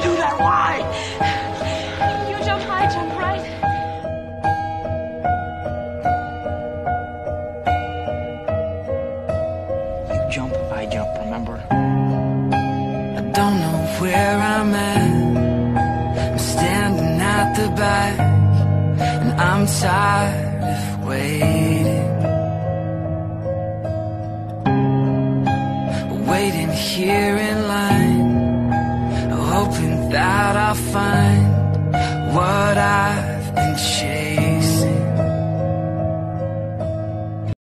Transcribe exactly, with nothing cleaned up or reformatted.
do that? Why? You jump high, jump right. You jump, I jump, remember? I don't know where I'm at. I'm standing at the back, and I'm tired of waiting. Waiting here in line, hoping that I'll find what I